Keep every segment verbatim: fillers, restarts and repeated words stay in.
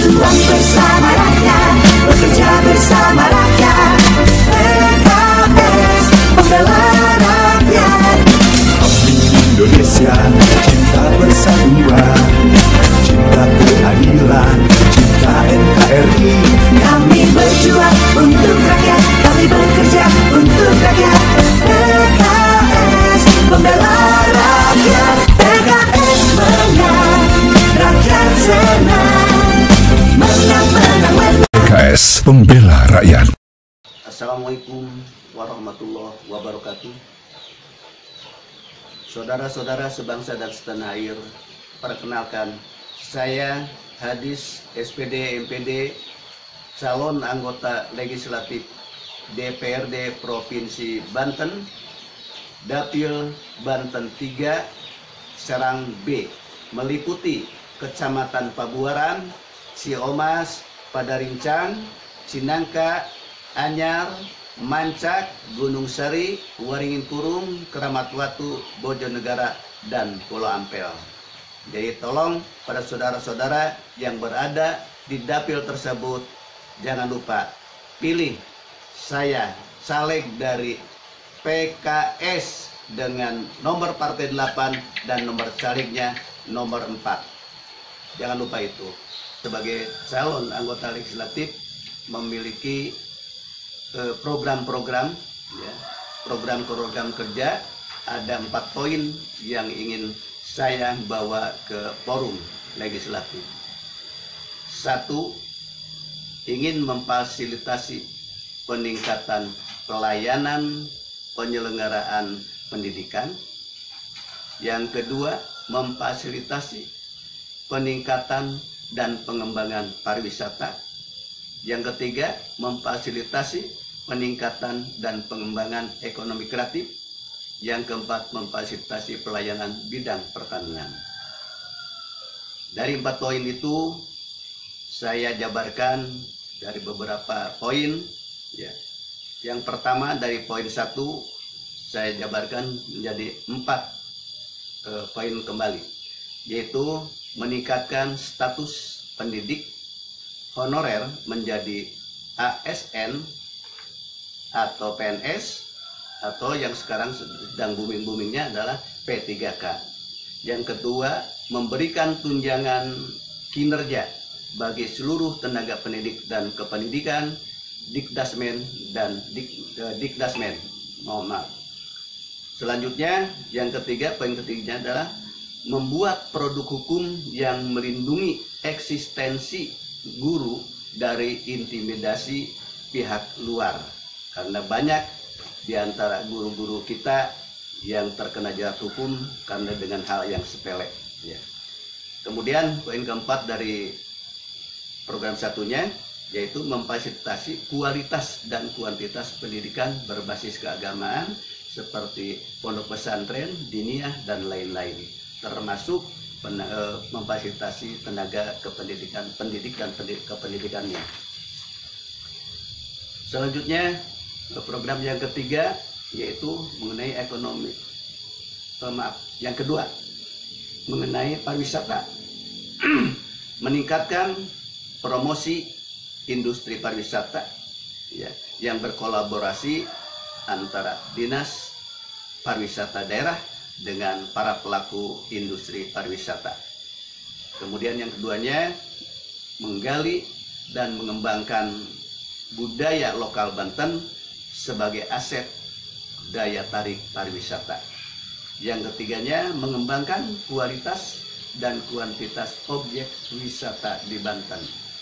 berjuang bersama rakyat, bekerja bersama rakyat. P K S Pembela Rakyat. Indonesia, cinta persatuan, cinta keadilan, cinta N K R I. Kami berjuang untuk rakyat, kami bekerja untuk rakyat. P K S Pembela Rakyat. P K S menang, rakyat senang. Menang, menang, menang. P K S Pembela Rakyat. Assalamualaikum warahmatullahi wabarakatuh. Saudara-saudara sebangsa dan setanah air, perkenalkan, saya Hadis S P D M P D, calon anggota legislatif D P R D Provinsi Banten, Dapil Banten tiga, Serang B, meliputi Kecamatan Pabuaran, Ciomas, Padarincang, Cinangka, Anyar, Mancak, Gunung Sari, Waringin Kurung, Keramat Watu, Bojonegara, dan Pulau Ampel. Jadi tolong pada saudara-saudara yang berada di dapil tersebut, jangan lupa pilih saya caleg dari P K S dengan nomor partai delapan dan nomor calegnya nomor empat. Jangan lupa itu. Sebagai calon anggota legislatif memiliki program-program, ya, program-program kerja, ada empat poin yang ingin saya bawa ke forum legislatif. Satu, ingin memfasilitasi peningkatan pelayanan penyelenggaraan pendidikan. Yang kedua, memfasilitasi peningkatan dan pengembangan pariwisata. Yang ketiga, memfasilitasi peningkatan dan pengembangan ekonomi kreatif. Yang keempat, memfasilitasi pelayanan bidang pertanian. Dari empat poin itu, saya jabarkan dari beberapa poin. Ya. Yang pertama dari poin satu, saya jabarkan menjadi empat eh, poin kembali, yaitu meningkatkan status pendidik honorer menjadi A S N atau P N S, atau yang sekarang sedang booming-boomingnya adalah P tiga K. Yang kedua, memberikan tunjangan kinerja bagi seluruh tenaga pendidik dan kependidikan, Dikdasmen dan Dik, eh, Dikdasmen. Mohon maaf. Selanjutnya, yang ketiga, poin ketiganya adalah membuat produk hukum yang melindungi eksistensi guru dari intimidasi pihak luar. Karena banyak di antara guru-guru kita yang terkena jerat hukum karena dengan hal yang sepele. Ya. Kemudian poin keempat dari program satunya yaitu memfasilitasi kualitas dan kuantitas pendidikan berbasis keagamaan seperti pondok pesantren, diniyah, dan lain-lain, termasuk memfasilitasi tenaga kependidikan, pendidik dan pendidik kependidikannya. Selanjutnya, program yang ketiga yaitu mengenai ekonomi, eh, maaf, yang kedua mengenai pariwisata, meningkatkan promosi industri pariwisata, ya, yang berkolaborasi antara dinas pariwisata daerah dengan para pelaku industri pariwisata. Kemudian yang keduanya menggali dan mengembangkan budaya lokal Banten sebagai aset daya tarik pariwisata. Yang ketiganya mengembangkan kualitas dan kuantitas objek wisata di Banten.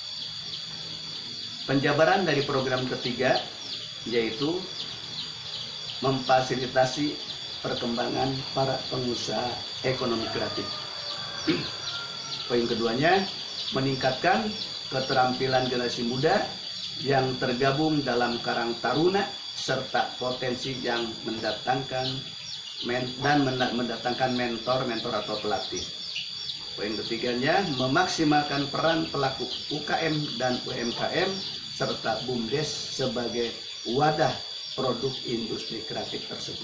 Penjabaran dari program ketiga yaitu memfasilitasi perkembangan para pengusaha ekonomi kreatif. Poin keduanya meningkatkan keterampilan generasi muda yang tergabung dalam Karang Taruna serta potensi yang mendatangkan men dan mendatangkan mentor-mentor atau pelatih. Poin ketiganya memaksimalkan peran pelaku U K M dan U M K M serta BUMDes sebagai wadah produk industri kreatif tersebut.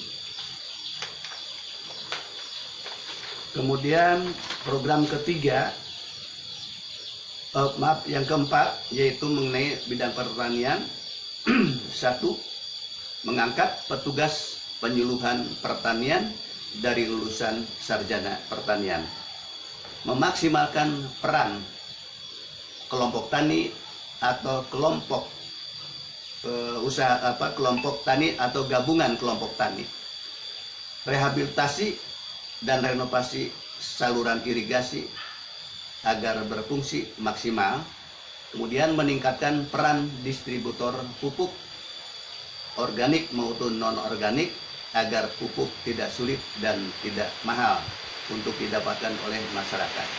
Kemudian program ketiga, uh, maaf, yang keempat yaitu mengenai bidang pertanian. Satu, mengangkat petugas penyuluhan pertanian dari lulusan sarjana pertanian, memaksimalkan peran kelompok tani atau kelompok uh, usaha apa kelompok tani atau gabungan kelompok tani, rehabilitasi dan renovasi saluran irigasi agar berfungsi maksimal. Kemudian meningkatkan peran distributor pupuk organik maupun non-organik agar pupuk tidak sulit dan tidak mahal untuk didapatkan oleh masyarakat.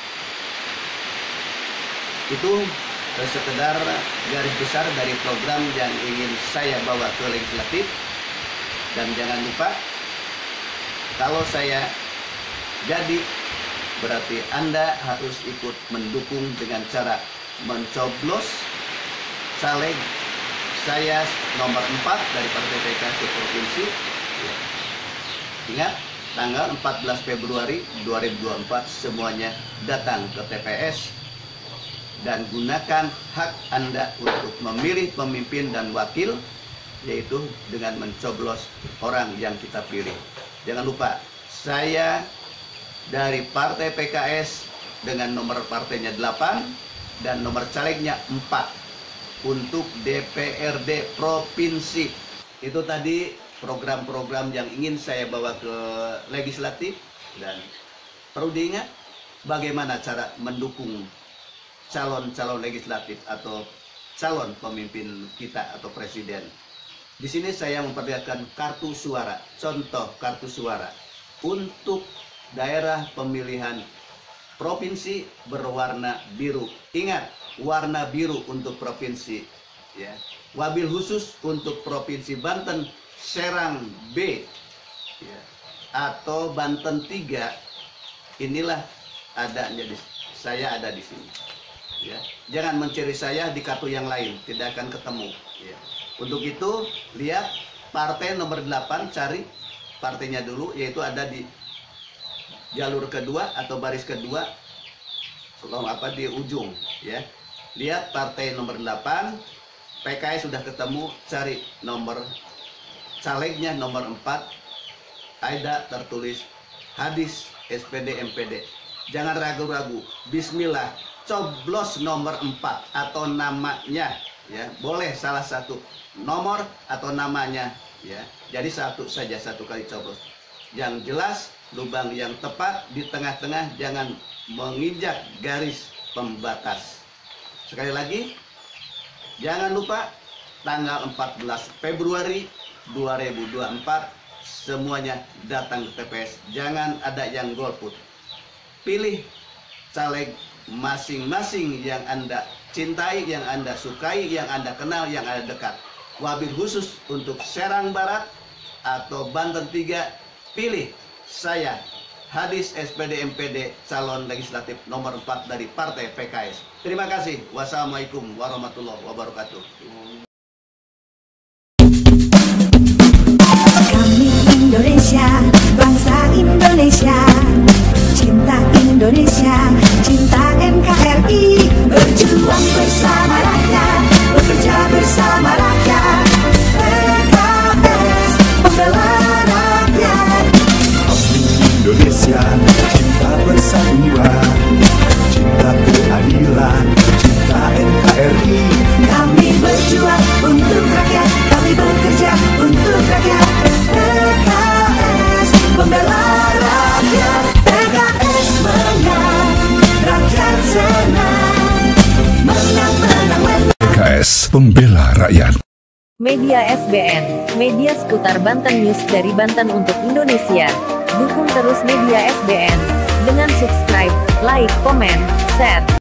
Itu sekedar garis besar dari program yang ingin saya bawa ke legislatif. Dan jangan lupa, kalau saya jadi, berarti Anda harus ikut mendukung dengan cara mencoblos caleg saya nomor empat dari Partai P K S ke provinsi. Ingat, tanggal empat belas Februari dua ribu dua puluh empat semuanya datang ke T P S dan gunakan hak Anda untuk memilih pemimpin dan wakil, yaitu dengan mencoblos orang yang kita pilih. Jangan lupa, saya dari Partai P K S dengan nomor partainya delapan dan nomor calegnya empat untuk D P R D provinsi. Itu tadi program-program yang ingin saya bawa ke legislatif. Dan perlu diingat bagaimana cara mendukung calon-calon legislatif atau calon pemimpin kita atau presiden. Di sini saya memperlihatkan kartu suara, contoh kartu suara untuk daerah pemilihan provinsi berwarna biru. Ingat, warna biru untuk provinsi, ya. Wabil khusus untuk provinsi Banten Serang B, ya, atau Banten tiga. Inilah adanya di, saya ada di sini. Ya. Jangan mencari saya di kartu yang lain, tidak akan ketemu. Ya. Untuk itu, lihat partai nomor delapan, cari partainya dulu, yaitu ada di jalur kedua atau baris kedua, kalau apa di ujung, ya. Lihat partai nomor delapan, P K S sudah ketemu, cari nomor calegnya nomor empat, ada tertulis Hadis S P D M P D. Jangan ragu-ragu, bismillah, coblos nomor empat atau namanya, ya. Boleh salah satu nomor atau namanya, ya. Jadi satu saja, satu kali coblos. Yang jelas, lubang yang tepat di tengah-tengah, jangan menginjak garis pembatas. Sekali lagi, jangan lupa tanggal empat belas Februari dua ribu dua puluh empat semuanya datang ke T P S. Jangan ada yang golput. Pilih caleg masing-masing yang Anda cintai, yang Anda sukai, yang Anda kenal, yang Anda dekat. Wabil khusus untuk Serang Barat atau Banten tiga, pilih saya, Hadis S P D M P D, calon legislatif nomor empat dari Partai P K S. Terima kasih. Wassalamualaikum warahmatullahi wabarakatuh. Kami Indonesia, bangsa Indonesia, cinta Indonesia, cinta N K R I, berjuang bersama rakyat, bekerja bersama rakyat, P K S, pembela rakyat. Indonesia, cinta persatuan, cinta keadilan, cinta N K R I. Kami berjuang untuk rakyat, kami bekerja untuk rakyat, P K S, pembela rakyat. P K S menang, rakyat senang, menang, menang, menang. P K S Pembela Rakyat. Media S B N, media seputar Banten News dari Banten untuk Indonesia. Dukung terus media S B N dengan subscribe, like, komen, share.